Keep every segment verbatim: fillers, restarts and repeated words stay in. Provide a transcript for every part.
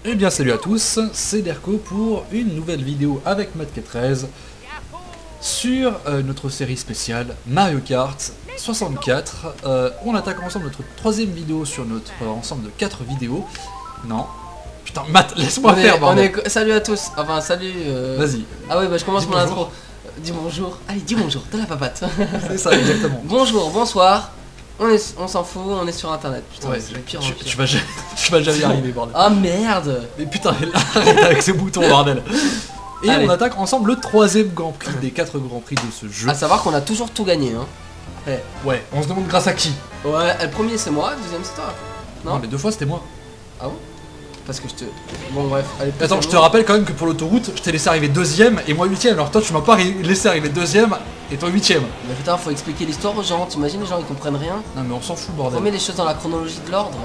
Eh bien salut à tous, c'est Derko pour une nouvelle vidéo avec Matt K treize sur euh, notre série spéciale Mario Kart soixante-quatre. Euh, on attaque ensemble notre troisième vidéo sur notre euh, ensemble de quatre vidéos. Non. Putain, Matt, laisse-moi faire, est, bordel. est... Salut à tous, enfin salut... Euh... Vas-y. Ah ouais, bah je commence dis mon bonjour. intro. Euh, dis bonjour. Allez, dis bonjour, de la papate. C'est ça, exactement. Bonjour, bonsoir. On est, on s'en fout, on est sur internet. Putain, Ouais, c'est le pire en tu, pire. tu vas jamais, tu vas jamais y arriver, bordel. Ah merde. Mais putain, arrête avec ces boutons, bordel. Et Allez. on attaque ensemble le troisième Grand Prix des quatre Grands Prix de ce jeu. À savoir qu'on a toujours tout gagné, hein. Ouais. Ouais, on se demande grâce à qui. Ouais, le premier c'est moi, le deuxième c'est toi. Non, Non, mais deux fois c'était moi. Ah bon? Parce que je te... Bon bref, allez. Attends, je te rappelle quand même que pour l'autoroute, je t'ai laissé arriver deuxième et moi huitième. Alors toi, tu m'as pas ri- laissé arriver deuxième et toi huitième. Mais putain, faut expliquer l'histoire aux gens, t'imagines les gens ils comprennent rien. Non mais on s'en fout, bordel. Remets les choses dans la chronologie de l'ordre.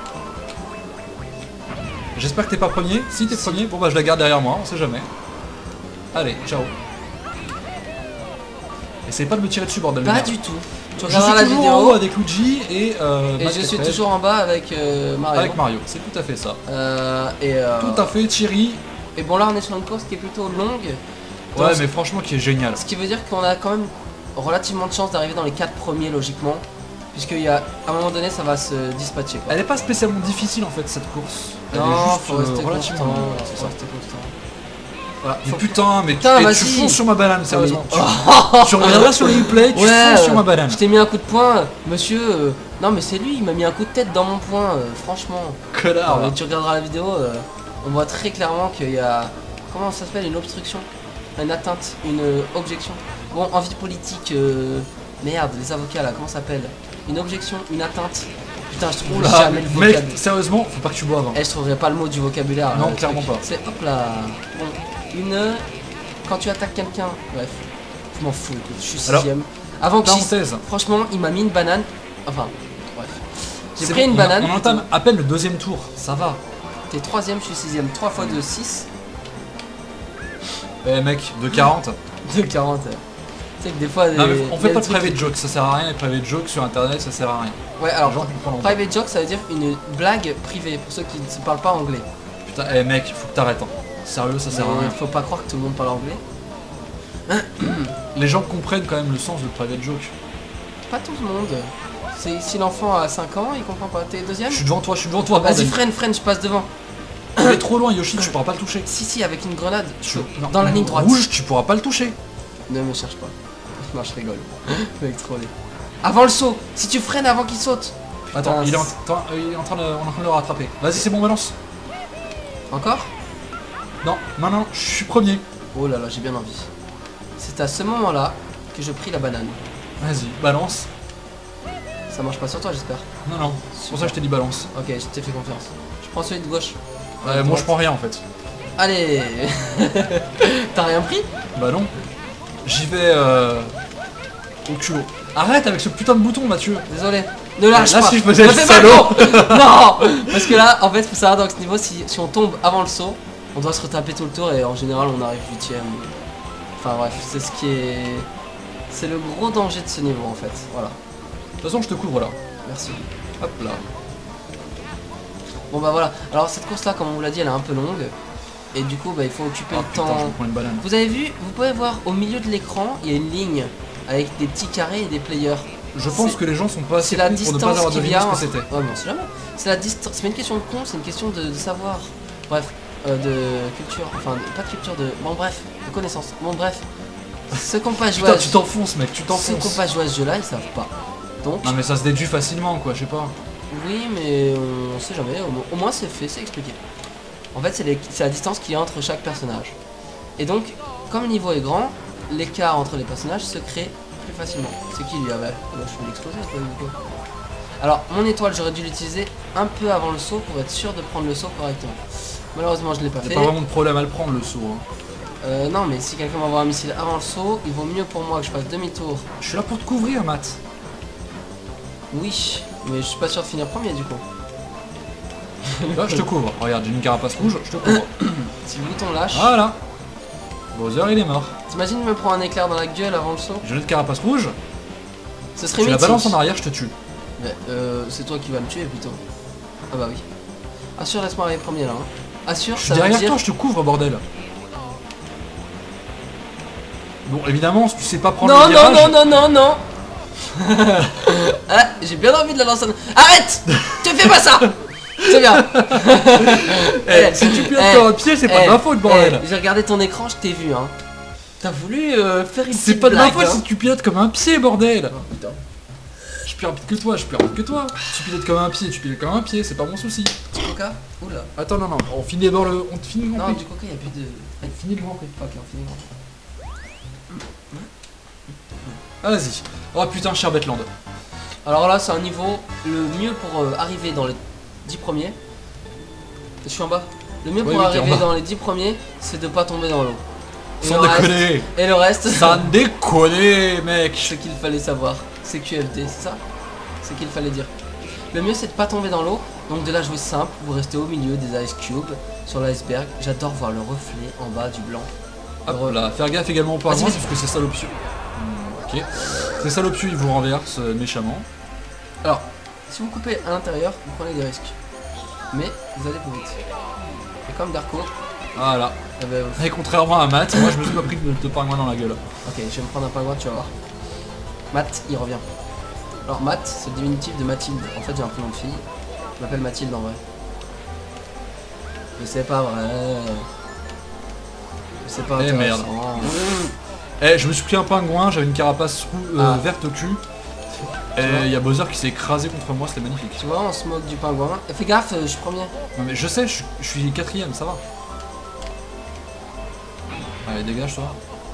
J'espère que t'es pas premier. Si t'es premier, bon bah je la garde derrière moi, on sait jamais. Allez, ciao. Essayez pas de me tirer dessus, bordel de Pas merde. du tout. Tu Je regarderas suis la toujours en haut vidéo avec Luigi et euh, et Matt je K suis treize. toujours en bas avec euh, Mario. Avec Mario, c'est tout à fait ça. Euh, et, euh, Tout à fait, Thierry. et bon là on est sur une course qui est plutôt longue. Ouais, Donc, mais franchement, qui est génial. ce qui veut dire qu'on a quand même relativement de chance d'arriver dans les quatre premiers logiquement. Puisqu'il y a à un moment donné ça va se dispatcher quoi. Elle est pas spécialement difficile en fait cette course. Elle Non, est juste faut euh, rester relativement constant. longue, c'est Faut ça. rester constant. Voilà, Mais faut- putain, mais Putain, tu, et vas-y. tu fonces sur ma banane, sérieusement. mais- Tu, tu regarderas sur les replays, tu Ouais, fonces sur euh, ma banane. Je t'ai mis un coup de poing, monsieur. euh, Non mais c'est lui, il m'a mis un coup de tête dans mon poing, euh, franchement. Connard. Alors, là. tu regarderas la vidéo, euh, on voit très clairement qu'il y a... Comment ça s'appelle? Une obstruction? Une atteinte? Une euh, objection? Bon, en vie politique, euh, merde, les avocats là, comment ça s'appelle? Une objection, une atteinte. Putain, je trouve Oula, jamais le mec, vocabulaire. sérieusement, faut pas que tu boives. hein. Eh, je trouverais pas le mot du vocabulaire. Non, là, le clairement truc. pas. C'est hop là. Bon, une... Quand tu attaques quelqu'un, bref, je m'en fous, écoute, je suis Alors, sixième. Avant que j'y- Parenthèse. Franchement, il m'a mis une banane. Enfin, bref. J'ai C'est pris bon, une on- banane. On entame à peine le deuxième tour, ça va. T'es troisième, je suis sixième. trois fois deux, six. Eh mec, de quarante. deux quarante. Tu sais que des fois. Non, mais des- on il y fait a pas des de trucs private joke, ça sert à rien, les private jokes sur internet ça sert à rien. qui- Ouais, alors, Les gens comprennent pas. private joke, ça veut dire une blague privée pour ceux qui ne se parlent pas anglais. Putain, eh mec, faut que t'arrêtes. Hein. Sérieux, ça sert à Mais rien. faut pas croire que tout le monde parle anglais. Les gens comprennent quand même le sens de private joke. Pas tout le monde. C'est si l'enfant a cinq ans, il comprend pas. T'es deuxième? Je suis devant toi, je suis devant toi, Vas-y, bordel. freine, freine, je passe devant. Tu es trop loin, Yoshi, tu pourras pas le toucher. Si, si, avec une grenade. Tu- non, Dans la ligne droite. Rouge, tu pourras pas le toucher. Ne me cherche pas. Non, je rigole. Mec, trollé. Avant le saut. Si tu freines avant qu'il saute. Attends, Putain, il est, en, c'est- attends, euh, il est en train de, on est en train de le rattraper. Vas-y, c'est bon, balance. Encore? Non, non, non, je suis premier. Oh là là, j'ai bien envie. C'est à ce moment-là que je pris la banane. Vas-y, balance. Ça marche pas sur toi, j'espère. Non, non, c'est pour ça que je t'ai dit balance. Ok, je t'ai fait confiance. Je prends celui de gauche. Ouais, moi je prends rien en fait. Allez. T'as rien pris? Bah non. J'y vais euh, au culot. Arrête avec ce putain de bouton, Mathieu. Désolé. Ne lâche Là, pas. si je faisais Ne le fais pas salaud. con. Non. Parce que là, en fait, faut savoir dans ce niveau, si, si on tombe avant le saut, on doit se retaper tout le tour et en général, on arrive huitième. Enfin bref, c'est ce qui est... C'est le gros danger de ce niveau en fait. Voilà. De toute façon, je te couvre là. Merci. Hop là. Bon bah voilà. Alors cette course là, comme on vous l'a dit, elle est un peu longue. Et du coup, bah, il faut occuper Ah le putain, je temps. me prends une banane. Vous avez vu, vous pouvez voir au milieu de l'écran, il y a une ligne avec des petits carrés et des players. Je pense C'est- que les gens sont pas assez C'est la cons pour ne pas distance avoir qui deviné vient. ce que c'était. Ouais, non, c'est jamais. C'est la distance. C'est pas une question de con, c'est une question de, de savoir. Bref, euh, de culture. Enfin, de- pas de culture, de. Bon, bref, de connaissance. Bon, bref. Ceux qui n'ont pas joué Putain, à, tu t'enfonces, mec, tu ceux qui n'ont t'enfonces. pas joué à ce jeu-là, ils savent pas. Donc, Non, mais ça se déduit facilement, quoi, je sais pas. oui, mais on sait jamais. Au, mo- au moins, c'est fait, c'est expliqué. En fait, c'est les- c'est la distance qu'il y a entre chaque personnage. Et donc, comme le niveau est grand, l'écart entre les personnages se crée plus facilement. C'est qui lui? Ah bah, moi, je suis l'exploser, quoi, du coup. Alors, mon étoile, j'aurais dû l'utiliser un peu avant le saut pour être sûr de prendre le saut correctement. Malheureusement, je l'ai pas Y'a fait. pas vraiment de problème à le prendre, le saut. Hein. Euh, non, mais si quelqu'un m'envoie un missile avant le saut, il vaut mieux pour moi que je fasse demi-tour. Je suis là pour te couvrir, Matt. Oui, mais je suis pas sûr de finir premier du coup. Là, je te couvre. Regarde, j'ai une carapace rouge, je te couvre. Si le bouton lâche, Voilà. Bowser, il est mort. t'imagines me prendre un éclair dans la gueule avant le saut? J'ai une carapace rouge. Ce serait Tu la mythique. balances en arrière, je te tue. Mais, euh, c'est toi qui vas me tuer plutôt. Ah bah oui. Ah sûr, laisse-moi arriver premier là. Hein. Assure, Je suis ça veut derrière dire... toi, je te couvre, bordel. Bon, évidemment, si tu sais pas prendre Non, le non, virage... non, non, non, non. Ah, j'ai bien envie de la lancer. Arrête. Tu fais pas ça. C'est bien. Eh, si tu pilotes eh, comme un pied, c'est pas eh, de ma faute, bordel. eh, j'ai regardé ton écran, je t'ai vu, hein. T'as voulu euh, faire une C'est petite pas de ma blague, faute hein. si tu pilotes comme un pied, bordel. Oh, putain. Je suis plus rapide que toi, je suis plus rapide que toi. Tu pilotes comme un pied, tu pilotes comme un pied, c'est pas mon souci. Du coca. Oula. Attends, non, non, on finit d'abord le... On finit le Grand Non, Prix. du coca, y a plus de... On finit le Grand Prix. Ok, on finit le Grand Prix. Ah, vas-y. Oh putain, Sherbetland. Alors là, c'est un niveau le mieux pour euh, arriver dans les dix premiers. Je suis en bas. Le mieux Oui, pour oui, t'es en arriver bas. dans les dix premiers, c'est de pas tomber dans l'eau. Et Sans le reste- déconner. Et le reste, Sans déconner, mec. ce qu'il fallait savoir. C'est Q F D, c'est ça? C'est qu'il fallait dire. Le mieux, c'est de pas tomber dans l'eau. Donc de la jouer simple, vous restez au milieu des ice cubes sur l'iceberg. J'adore voir le reflet en bas du blanc. Hop là, faire gaffe également au pas Vas-y, loin, vas-y. parce que c'est ça l'option. Hmm, ok. C'est ça l'option, il vous renverse euh, méchamment. Alors, si vous coupez à l'intérieur, vous prenez des risques. Mais vous allez plus vite. Et comme Darko, Voilà. eh ben, vous- Et contrairement à Matt, moi je me suis pas pris de, de pingouin dans la gueule. ok, je vais me prendre un pingouin, tu vas voir. Matt, il revient. Alors Matt, c'est le diminutif de Mathilde. En fait, j'ai un prénom de fille. Je m'appelle Mathilde en vrai. Mais c'est pas vrai. C'est pas Eh, merde. intéressant. Eh, je me suis pris un pingouin, j'avais une carapace rou- euh, Ah. verte au cul. Et vois. il y a Bowser qui s'est écrasé contre moi, c'était magnifique. Tu vois, on se moque du pingouin. Fais gaffe, euh, je suis premier. Non mais je sais, je, je suis quatrième, ça va. Allez, dégage toi.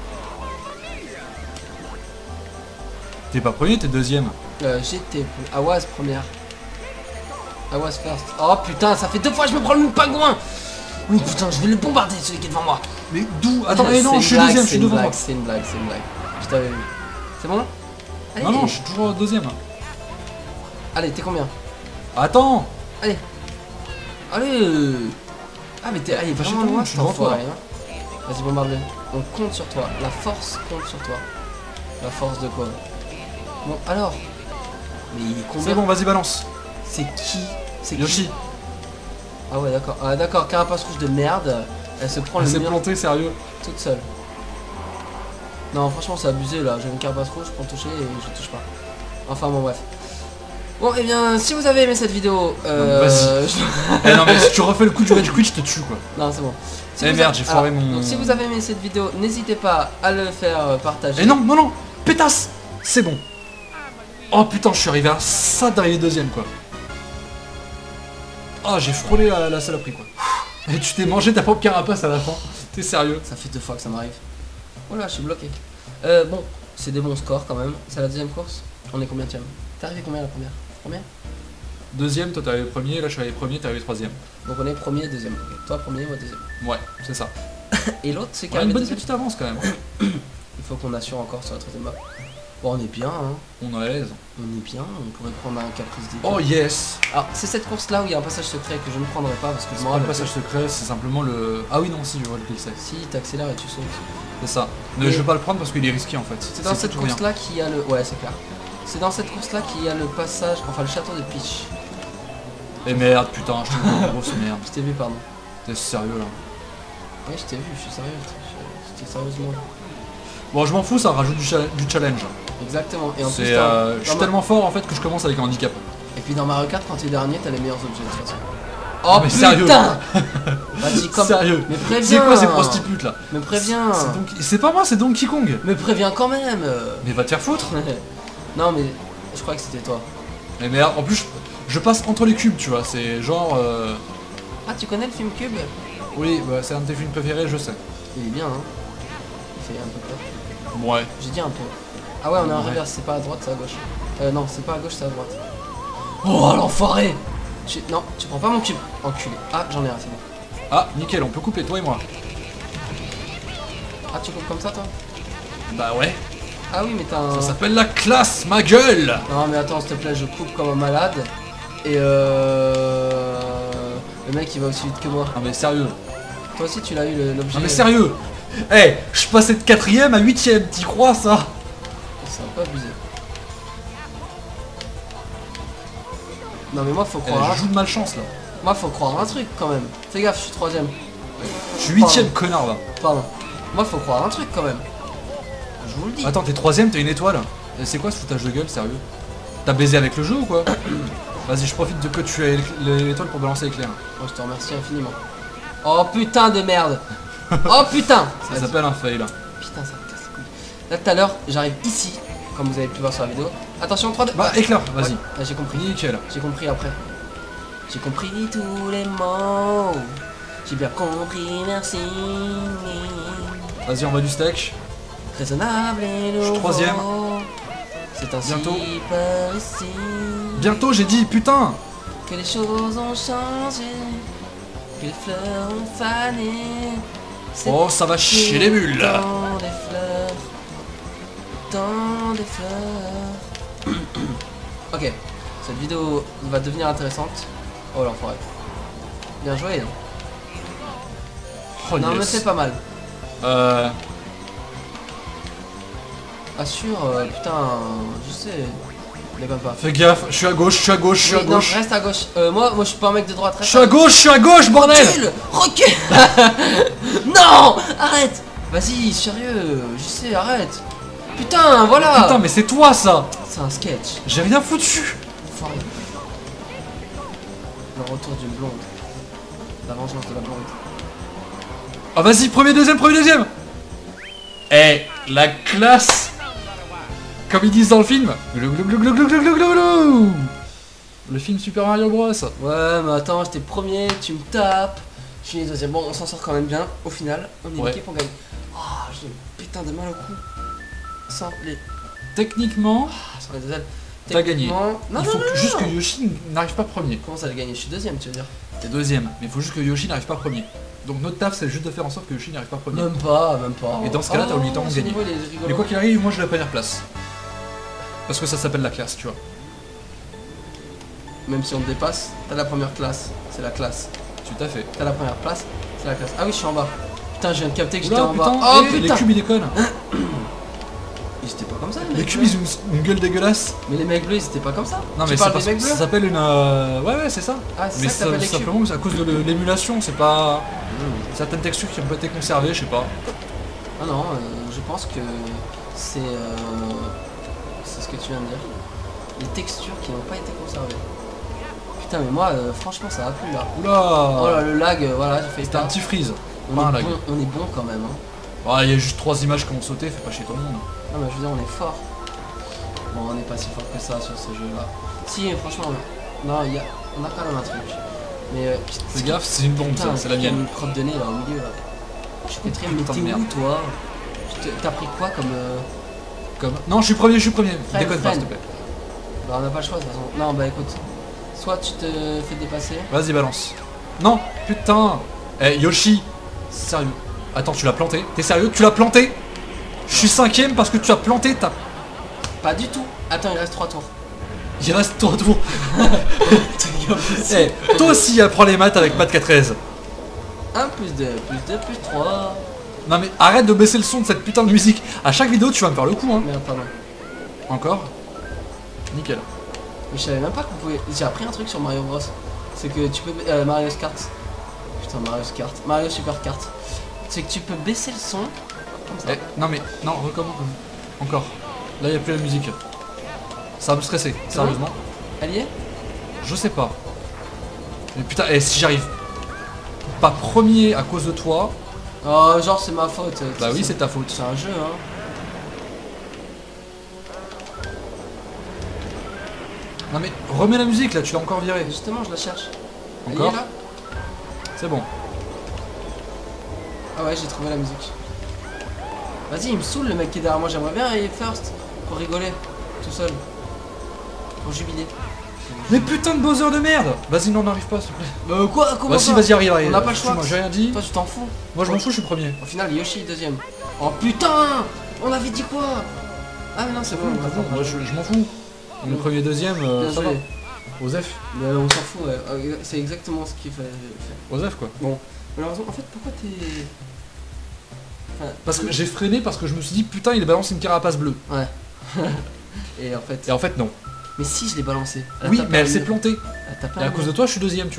T'es pas premier, t'es deuxième. Euh, J'étais Awaz première. Awaz first. Oh putain, ça fait deux fois que je me prends le même pingouin. Oui putain, je vais le bombarder celui qui est devant moi. Mais d'où Attends, mais C'est non, une je suis blague, deuxième, je c'est suis une devant blague, moi. C'est une blague, c'est une blague. Je t'avais vu. C'est bon? Allez, Non, non, je suis toujours deuxième. Allez, t'es combien? Attends. Allez. Allez. Ah mais t'es ah, il est Fâchez vraiment tout le loin monde, je cet suis devant toi. enfoiré, hein. Vas-y, bombarde-le. On compte sur toi. La force compte sur toi. La force de quoi? Bon, alors. Mais il est C'est combien? bon, vas-y, balance. C'est qui? C'est qui? Yoshi, Ah ouais, d'accord. Ah d'accord, carapace rouge de merde. Elle se prend elle le s'est mur plantée, sérieux. toute seule. Non, franchement, c'est abusé là. J'ai une carapace rouge pour toucher et je touche pas. Enfin, bon, bref. Bon, et bien, si vous avez aimé cette vidéo, euh... vas-y. je- Eh non, mais si tu refais le coup du rage quit, je te tue quoi. non, c'est bon. Si Eh vous merde, a- j'ai foiré Alors, mon- Donc, si vous avez aimé cette vidéo, n'hésitez pas à le faire euh, partager. Eh non, non, non, pétasse. C'est bon. Oh putain, je suis arrivé à ça derrière les deuxièmes quoi. Ah, j'ai frôlé la, la saloperie quoi. Et tu t'es mangé ta propre carapace à la fin. T'es sérieux? Ça fait deux fois que ça m'arrive. Oh là, je suis bloqué. Euh, bon, c'est des bons scores quand même. C'est la deuxième course. On est combien de T'es arrivé combien la première? Combien? Deuxième, toi t'es arrivé premier, là je suis arrivé premier, t'es arrivé troisième. Donc on est premier, deuxième. Ok. Toi premier, moi deuxième. Ouais, c'est ça. Et l'autre, c'est On qui a une arrive bonne deuxième. petite avance quand même. Il faut qu'on assure encore sur la troisième map. Bon, on est bien, hein. On est à l'aise. On est bien. On pourrait prendre un caprice des Oh yes. Alors, c'est cette course-là où il y a un passage secret que je ne prendrai pas parce que je C'est m'en pas le rappelle. passage secret, c'est simplement le... Ah oui non, si, je vois lequel c'est. Si, t'accélères et tu sautes. C'est ça. Mais Et- je vais pas le prendre parce qu'il est risqué en fait. C'est dans cette tout ou rien. course-là qu'il y a le... Ouais, c'est clair. C'est dans cette course-là qu'il y a le passage... Enfin, le château de Peach. Eh merde, putain, je te dis une grosse merde. Je t'ai vu, pardon. T'es sérieux là? Ouais, je t'ai vu, je suis sérieux. Je- J'étais sérieusement. Bon, je m'en fous, ça rajoute du, cha- du challenge. Exactement. Et en plus, C'est, dans- euh, je dans suis ma- tellement fort en fait que je commence avec un handicap. Et puis dans Mario Kart, quand t'es dernier, t'as les meilleurs objets de toute façon. Oh, Oh mais sérieux. putain. Vas-y, comme... Sérieux. Mais préviens. C'est quoi ces prostitutes là? Me préviens. C'est Donkey- C'est pas moi, c'est Donkey Kong. Me préviens quand même. Mais va te faire foutre. Non, mais je crois que c'était toi. Mais merde, en plus je, je passe entre les cubes, tu vois, c'est genre... euh, Ah, tu connais le film Cube? Oui, bah, c'est un de tes films préférés, je sais. Il est bien, hein. Il fait un peu peur. Ouais. J'ai dit un peu. Ah ouais, on est en Ouais. reverse, c'est pas à droite, c'est à gauche. Euh, non, c'est pas à gauche, c'est à droite. Oh, l'enfoiré. Tu... Non, tu prends pas mon cube. Enculé. Ah, j'en ai un, c'est bon. Ah, nickel, on peut couper, toi et moi. Ah, tu coupes comme ça, toi? Bah ouais. Ah oui, mais t'as un... Ça s'appelle la classe, ma gueule. Non, mais attends, s'il te plaît, je coupe comme un malade. Et euh... Le mec, il va aussi vite que moi. Non mais sérieux. Toi aussi, tu l'as eu, le- l'objet... Non mais sérieux. Eh, je passais de quatrième à huitième, t'y crois ça? C'est un peu abusé. Non, mais moi, faut Eh, croire... je joue de malchance là. Moi faut croire un truc quand même. Fais gaffe, je suis troisième. Je suis huitième, connard, va. Pardon. Moi faut croire un truc quand même. Je vous le dis. Attends, t'es troisième, t'as une étoile. Et c'est quoi ce foutage de gueule, sérieux? T'as baisé avec le jeu ou quoi? Vas-y, je profite de que tu aies l'étoile pour balancer l'éclair. Moi je te remercie infiniment. Oh putain de merde. Oh putain. Ça s'appelle un fail. Putain, ça me casse les couilles. Là tout à l'heure, j'arrive ici, comme vous avez pu voir sur la vidéo. Attention, trois, deux. Bah, éclair, vas-y. Ouais, là, j'ai compris. Nickel. J'ai compris après. J'ai compris tous les mots. J'ai bien compris, merci. Vas-y, on va du steak. Raisonnable et nouveau. Je suis troisième. C'est ainsi Bientôt. par ici Bientôt, j'ai dit, putain. que les choses ont changé, que les fleurs ont fané. C'est Oh, ça va chier les bulles. dans des fleurs, dans des fleurs. Ok, cette vidéo va devenir intéressante. Oh l'enfoiré. Bien joué. Oh, Non yes. mais c'est pas mal. Euh... Assure, euh, putain, je sais. Déconne pas. Fais gaffe, je suis à gauche, je suis à gauche, je suis à Oui, non, gauche. reste à gauche. Euh, moi, moi je suis pas un mec de droite. Je Reste suis à gauche, je suis à gauche, bordel. Recule, recule. Non, arrête. Vas-y, sérieux, je sais, arrête. Putain, voilà. Putain, mais c'est toi ça. C'est un sketch. J'ai rien foutu. Enfoiré. Le retour d'une blonde. La vengeance de la blonde. Ah vas-y, premier, deuxième, premier, deuxième. Eh, la classe. Comme ils disent dans le film. Glou, glou, glou, glou, glou, glou, glou, glou, glou. Le film Super Mario Bros. Ouais, mais attends, j'étais premier, tu me tapes. Je suis deuxième. Bon, on s'en sort quand même bien. Au final, on est une Ouais. équipe, on gagne. Oh, j'ai putain de mal au cou. Sans les, Techniquement, sans les deux ailes. t'as gagné. Techniquement- Non, il non, faut non, que- juste non. que Yoshi n'arrive pas premier. Comment ça, j'ai gagné? Je suis deuxième, tu veux dire? T'es deuxième, mais il faut juste que Yoshi n'arrive pas premier. Donc notre taf, c'est juste de faire en sorte que Yoshi n'arrive pas premier. Même pas, même pas. Et dans ce cas-là, t'as obligatoirement ce gagné. niveau, il est rigolo. Mais quoi qu'il arrive, moi j'ai la première place. Parce que ça s'appelle la classe, tu vois. Même si on te dépasse, t'as la première classe. C'est la classe. Tout à fait. T'as la première place, c'est la classe. Ah oui, je suis en bas. Putain, je viens de capter que j'étais Oula, en putain, bas. Oh eh, les putain. cubes ils déconnent. Ils étaient pas comme ça, les Les mecs cubes bleus. ils ont une, une gueule dégueulasse. Mais les mecs bleus, ils étaient pas comme ça. Non Tu mais c'est parles parce des mecs que bleus? ça s'appelle une... euh, Ouais ouais c'est ça. Ah, c'est Mais ça que ça- t'appelles les cubes. simplement c'est à cause de le- l'émulation, c'est pas... Certaines textures qui ont pas été conservées, je sais pas. Ah non, euh, je pense que c'est euh, c'est ce que tu viens de dire. Les textures qui n'ont pas été conservées. Putain, mais moi, euh, franchement, ça a plu là. Oula. Oh là, le lag, euh, voilà, j'ai fait C'était un ça. petit freeze. On, pas un est lag. bon, on est bon quand même. Hein. Ah, il y a juste trois images qui ont sauté, fais pas chier tout le monde. Non, mais je veux dire, on est fort. Bon, on n'est pas si fort que ça sur ce jeu-là. Si, franchement, non, il y a, on a quand même un truc. Mais euh, Fais gaffe, c'est une bombe ça, putain, c'est la il y a mienne. une crotte de nez là au milieu là. Je suis quatrième, mais Putain de t'es merde. où toi? Tu te- T'as pris quoi comme. Euh... Comme... Non, je suis premier, je suis premier. Freine, Déconne pas freine. s'il te plaît. Bah, on n'a pas le choix de toute façon. Non, bah écoute. Soit tu te fais dépasser. Vas-y, balance. Non, putain. Eh, Yoshi. Sérieux. Attends, tu l'as planté. T'es sérieux? Tu l'as planté? Je suis cinquième parce que tu as planté ta... Pas du tout. Attends, il reste trois tours. Il reste trois tours. Eh, toi aussi apprends les maths avec Math quatorze. un plus deux, plus deux, plus trois. Non mais arrête de baisser le son de cette putain de musique. À chaque vidéo tu vas me faire le coup hein. Merde, pardon. Encore. Nickel. Mais je savais même pas qu'on pouvait. J'ai appris un truc sur Mario Bros. C'est que tu peux. Euh, Mario Kart. Putain, Mario Kart. Mario Super Kart. C'est que tu peux baisser le son. Comme ça. Eh, non mais, non, recommence. Encore. Là y a plus la musique. Ça va me stresser, C'est sérieusement. Elle y est? Je sais pas. Mais putain, eh, si j'arrive pas premier à cause de toi, Oh, genre c'est ma faute. euh, bah tu oui sais. c'est ta faute. C'est un jeu, hein. Non mais remets la musique là, tu l'as encore viré. Justement, je la cherche. Elle y Encore est là? C'est bon. Ah ouais, j'ai trouvé la musique. Vas-y, il me saoule le mec qui est derrière moi. J'aimerais bien aller first pour rigoler, tout seul, pour jubiler. Mais putain de Bowser de merde. Vas-y non, n'arrive pas s'il te plaît. Euh, quoi? Comment Vas-y, ça? vas-y, arrive, arrive. On n'a pas le choix. Moi j'ai rien dit. Toi, tu t'en fous. Moi je m'en fous, je suis premier. Au final, Yoshi est deuxième. Oh putain! On avait dit quoi? Ah mais non, c'est bon. Ah attends, bon, moi je, je m'en fous. Le premier, deuxième, euh, Bien ça va. joué. Osef. Mais on s'en fout, ouais. Euh, C'est exactement ce qu'il fallait faire. Osef quoi. Malheureusement, en fait, pourquoi t'es... Enfin, Parce que j'ai freiné parce que je me suis dit putain il balance une carapace bleue. Ouais. Et en fait... Et en fait non. Mais si, je l'ai balancé. Elle a Oui tapé mais elle un s'est mur. plantée. Elle a tapé Et un à cause mur. de toi je suis deuxième tu vois. Ah,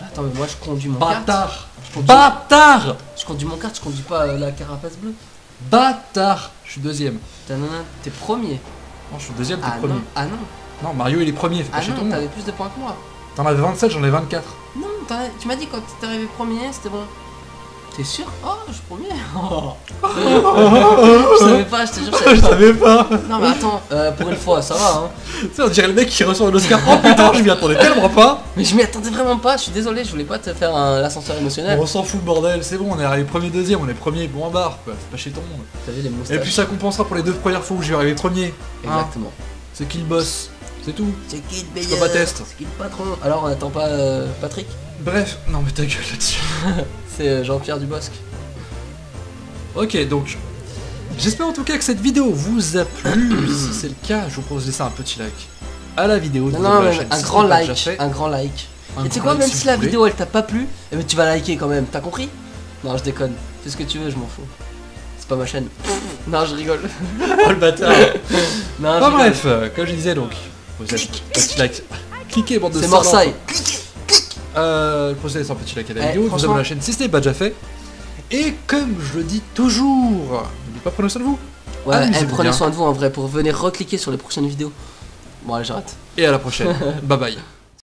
Attends, mais moi je conduis mon kart. Bâtard. Je conduis, Bâtard. je conduis mon kart, je conduis pas euh, la carapace bleue. Bâtard. Je suis deuxième. Tanana, t'es premier. Non, je suis deuxième, t'es Ah premier. non, ah non, Non, Mario il est premier, fais pas ah chier tout non, le monde. t'avais plus de points que moi. T'en avais vingt-sept, j'en ai vingt-quatre. Non, t'en as- tu m'as dit quand t'es arrivé premier, c'était bon. T'es sûr? Oh, je suis premier. Oh. Je savais pas, je te jure, je savais Je pas. savais pas. Non mais attends, euh, pour une fois, ça va hein. Tu sais, on dirait le mec qui reçoit un Oscar. Oh putain, je m'y attendais tellement pas. Mais je m'y attendais vraiment pas, je suis désolé, je voulais pas te faire un- l'ascenseur émotionnel. On s'en fout, bordel, c'est bon, on est arrivé premier, deuxième, on est premier, bon en barre, quoi. Fais pas chier tout le monde. T'as vu les moustaches? Et puis ça compensera pour les deux premières fois où je vais arriver premier. Hein. Exactement. C'est qui le boss? C'est tout. C'est qui le Je peux pas test. C'est qui le patron? Alors on attend pas euh, Patrick? Bref, non mais ta gueule là-dessus. C'est euh, Jean-Pierre Dubosc. Ok, donc j'espère en tout cas que cette vidéo vous a plu. Si c'est le cas, je vous propose de laisser un petit like à la vidéo. Non, de non, la mais chaîne, un si grand ce n'est pas déjà like, fait. un grand like. Un Et tu sais grand quoi, like, même si vous la voulez. vidéo elle t'a pas plu, eh ben, tu vas liker quand même, t'as compris? Non, je déconne. Fais ce que tu veux, je m'en fous. C'est pas ma chaîne. Non, je rigole. Oh le bâtard. Non, je Enfin rigole. bref, euh, comme je disais donc, vous êtes un petit like. Cliquez bande de C'est salopes. Morsaille. Euh, procédez un petit like à la Eh, vidéo, vous franchement- abonnez à la chaîne si ce n'est pas déjà fait. Et comme je le dis toujours, n'oubliez pas, prenez soin de vous. Ouais, Amusez-vous eh, prenez bien. soin de vous en vrai pour venir recliquer sur les prochaines vidéos. Bon, allez, j'arrête. Et à la prochaine. Bye bye.